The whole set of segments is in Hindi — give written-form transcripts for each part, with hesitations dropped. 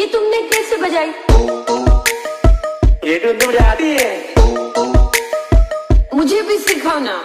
ये तुमने कैसे बजाई? ये टून तुझे आती है? मुझे भी सिखाओ ना।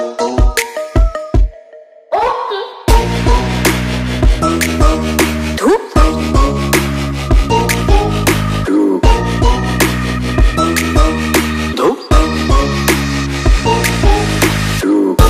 ओके। धूप धूप धूप धूप।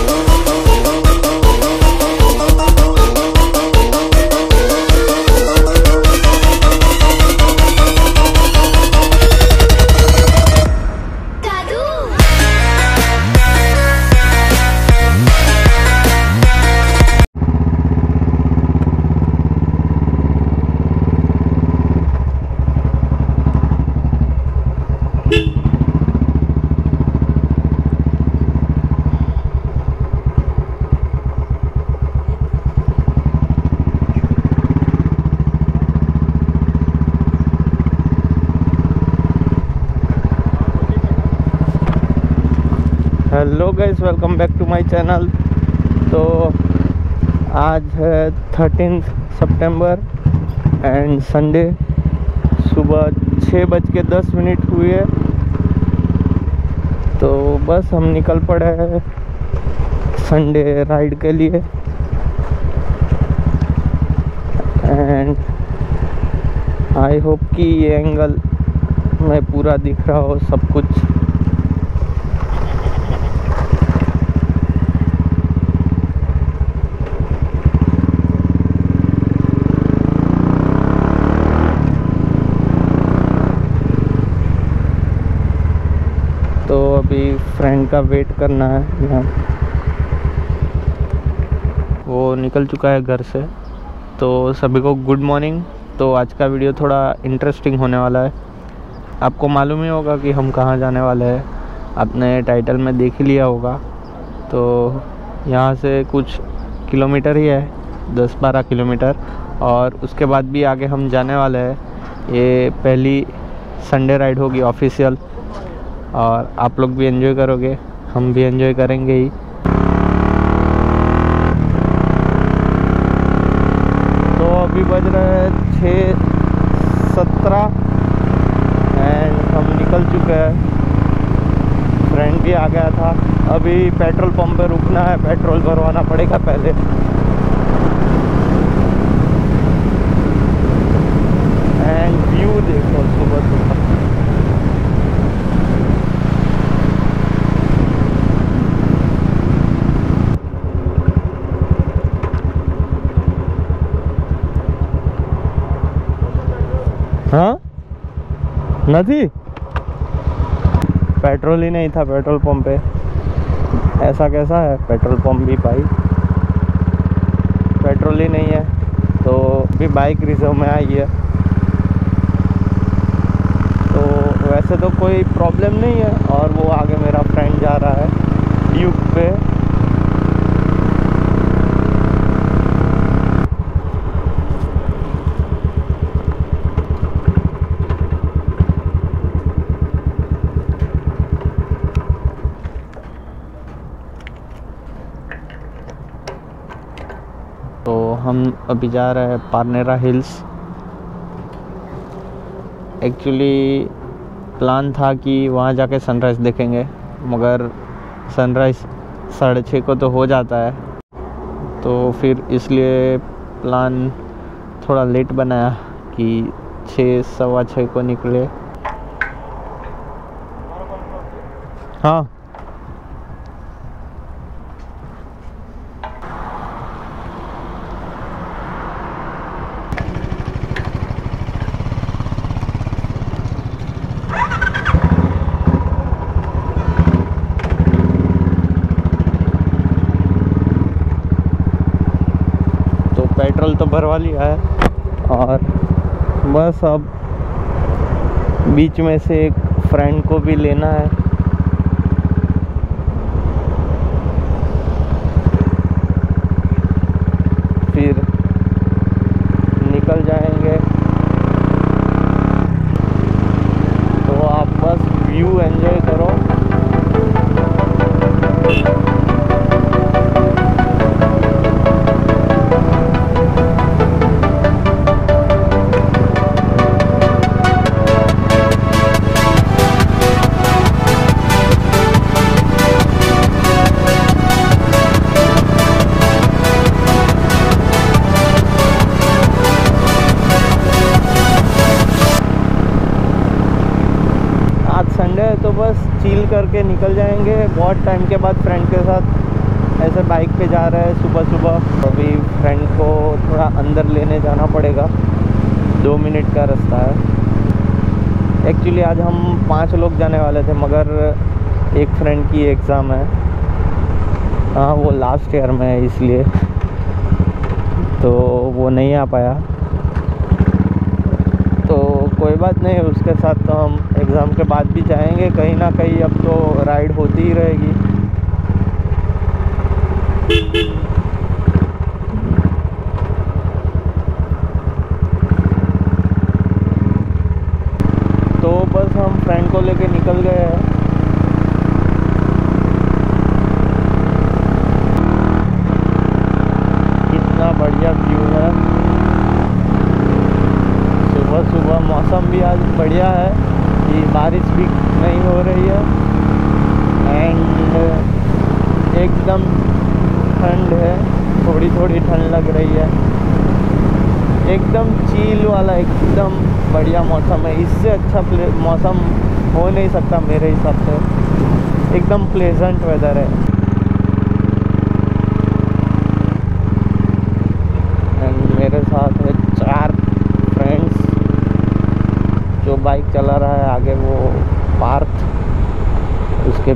Hello guys, welcome back to my channel. तो आज है 13 सितंबर एंड संडे। सुबह 6:10 हुई है। तो बस हम निकल पड़े हैं संडे राइड के लिए। एंड आई होप कि ये एंगल में पूरा दिख रहा हो सब कुछ। तो अभी फ्रेंड का वेट करना है यहाँ। वो निकल चुका है घर से। तो सभी को गुड मॉर्निंग। तो आज का वीडियो थोड़ा इंटरेस्टिंग होने वाला है। आपको मालूम ही होगा कि हम कहाँ जाने वाले हैं, आपने टाइटल में देख ही लिया होगा। तो यहाँ से कुछ किलोमीटर ही है, 10-12 किलोमीटर। और उसके बाद भी आगे हम जाने वाले हैं। ये पहली संडे राइड होगी ऑफिशियल, और आप लोग भी एंजॉय करोगे, हम भी एंजॉय करेंगे ही। तो अभी बज रहे हैं 6:17 एंड हम निकल चुके हैं। फ्रेंड भी आ गया था। अभी पेट्रोल पंप पे रुकना है, पेट्रोल भरवाना पड़ेगा पहले। एंड व्यू देखो सुबह सुबह। हाँ नहीं, पेट्रोल ही नहीं था पेट्रोल पंप पे। ऐसा कैसा है पेट्रोल पंप भी भाई, पेट्रोल ही नहीं है। तो भी बाइक रिजर्व में आई है। तो वैसे तो कोई प्रॉब्लम नहीं है। और वो आगे मेरा फ्रेंड जा रहा है ड्यूक पे। तो हम अभी जा रहे हैं पारनेरा हिल्स। एक्चुअली प्लान था कि वहाँ जाके सनराइज़ देखेंगे, मगर सनराइज़ 6:30 को तो हो जाता है। तो फिर इसलिए प्लान थोड़ा लेट बनाया कि 6-6:15 को निकले। हाँ पेट्रोल तो भरवा लिया है। और बस अब बीच में से एक फ्रेंड को भी लेना है। फिर निकल जाएंगे। तो आप बस व्यू एंजॉय करो। चिल करके निकल जाएंगे। बहुत टाइम के बाद फ्रेंड के साथ ऐसे बाइक पे जा रहे हैं सुबह सुबह। अभी फ्रेंड को थोड़ा अंदर लेने जाना पड़ेगा, 2 मिनट का रास्ता है। एक्चुअली आज हम 5 लोग जाने वाले थे, मगर एक फ्रेंड की एग्ज़ाम है। हाँ, वो लास्ट ईयर में है, इसलिए तो वो नहीं आ पाया। तो कोई बात नहीं, उसके साथ तो हम एग्ज़ाम के बाद भी जाएंगे कहीं ना कहीं। अब तो राइड होती ही रहेगी। तो बस हम फ्रेंड को लेके निकल गए हैं। कितना बढ़िया व्यू है। सुबह सुबह मौसम भी आज बढ़िया है कि बारिश भी नहीं हो रही है एंड एकदम ठंड है, थोड़ी थोड़ी ठंड लग रही है। एकदम चिल वाला एकदम बढ़िया मौसम है। इससे अच्छा मौसम हो नहीं सकता मेरे हिसाब से। एकदम प्लेजेंट वेदर है। एंड मेरे साथ है 4 फ्रेंड्स। जो बाइक चला रहा है आगे वो पार्थ, उसके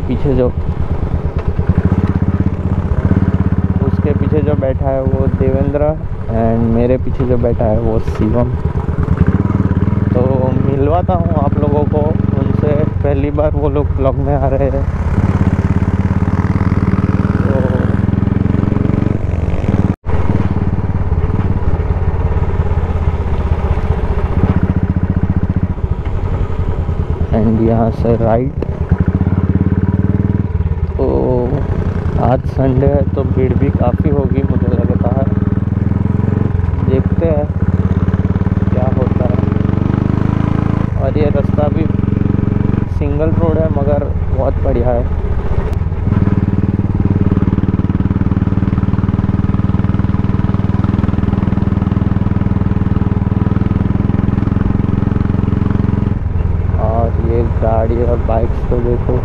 पीछे जो बैठा है वो देवेंद्र एंड मेरे पीछे जो बैठा है वो शिवम। तो मिलवाता हूँ आप लोगों को उनसे। पहली बार वो लोग ब्लॉग में आ रहे हैं। एंड यहाँ से राइट। तो आज संडे है तो भीड़ भी काफ़ी होगी मुझे लगता है। देखते हैं क्या होता है। और ये रास्ता भी सिंगल रोड है मगर बहुत बढ़िया है। और ये गाड़ी और बाइक्स को देखो।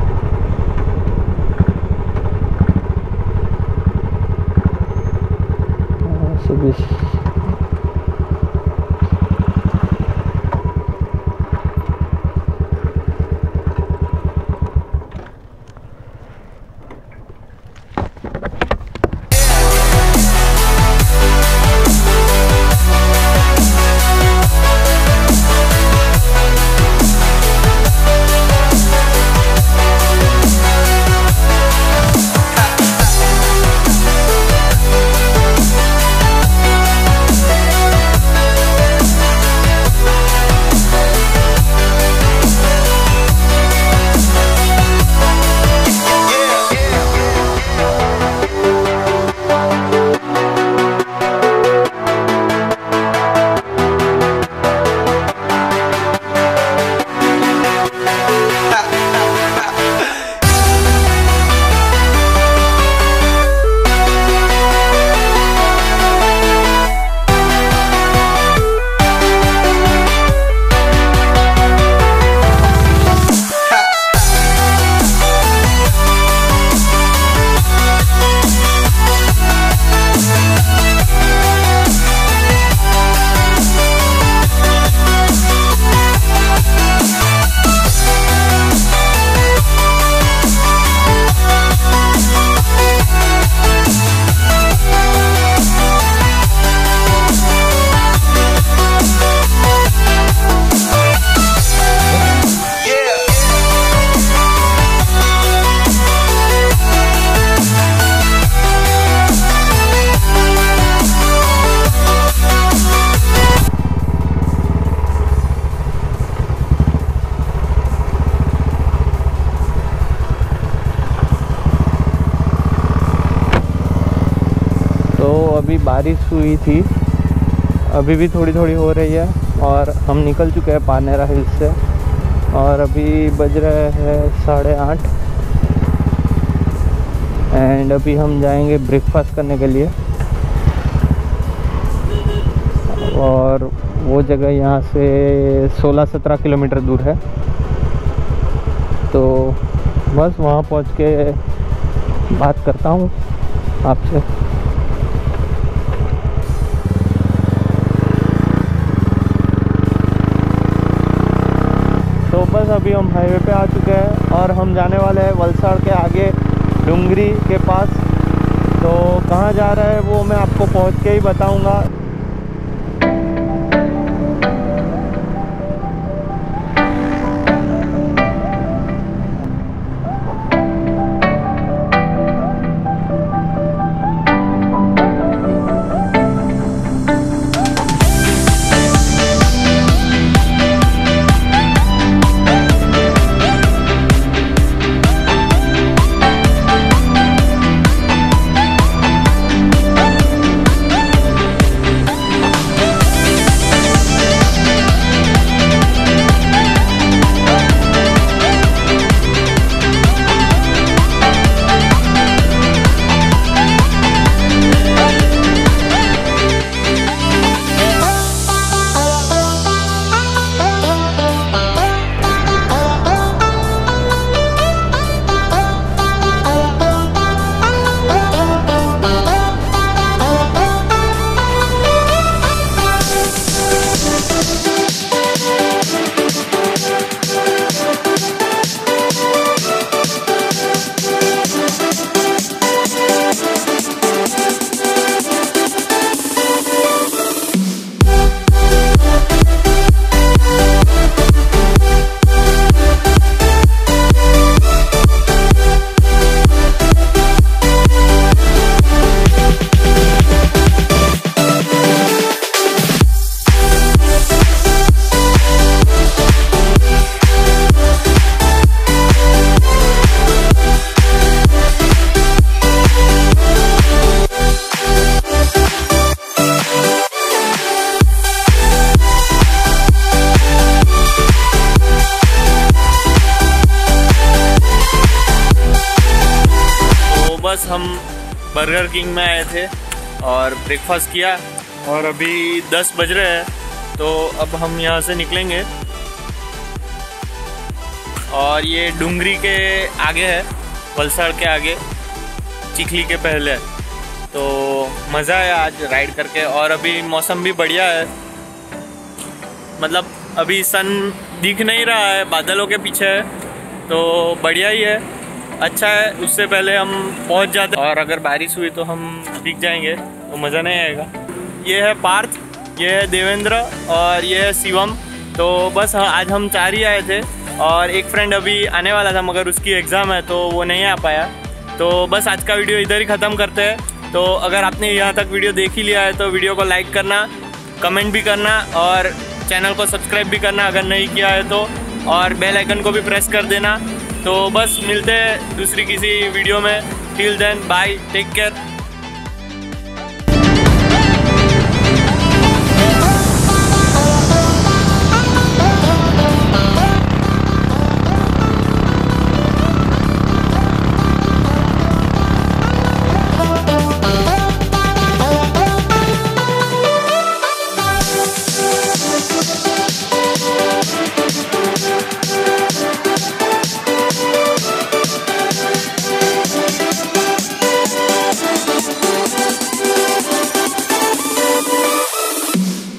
अभी बारिश हुई थी, अभी भी थोड़ी थोड़ी हो रही है और हम निकल चुके हैं पानेरा हिल्स से और अभी बज रहे हैं 8:30 एंड अभी हम जाएंगे ब्रेकफास्ट करने के लिए और वो जगह यहाँ से 16-17 किलोमीटर दूर है। तो बस वहाँ पहुँच के बात करता हूँ आपसे। तो बस अभी हम हाईवे पे आ चुके हैं और हम जाने वाले हैं वलसाड़ के आगे डुंगरी के पास। तो कहाँ जा रहा है वो मैं आपको पहुँच के ही बताऊँगा। बस हम बर्गर किंग में आए थे और ब्रेकफास्ट किया और अभी 10 बज रहे हैं। तो अब हम यहाँ से निकलेंगे और ये डुंगरी के आगे है, वलसाड़ के आगे, चिखली के पहले। तो मज़ा है आज राइड करके और अभी मौसम भी बढ़िया है। मतलब अभी सन दिख नहीं रहा है, बादलों के पीछे है, तो बढ़िया ही है, अच्छा है। उससे पहले हम पहुंच जाते और अगर बारिश हुई तो हम भीग जाएंगे तो मज़ा नहीं आएगा। ये है पार्थ, ये है देवेंद्र और ये है शिवम। तो बस आज हम 4 ही आए थे और एक फ्रेंड अभी आने वाला था मगर उसकी एग्ज़ाम है तो वो नहीं आ पाया। तो बस आज का वीडियो इधर ही ख़त्म करते हैं। तो अगर आपने यहाँ तक वीडियो देख ही लिया है तो वीडियो को लाइक करना, कमेंट भी करना और चैनल को सब्सक्राइब भी करना अगर नहीं किया है तो, और बेल आइकन को भी प्रेस कर देना। तो बस मिलते हैं दूसरी किसी वीडियो में। Till then bye, take care.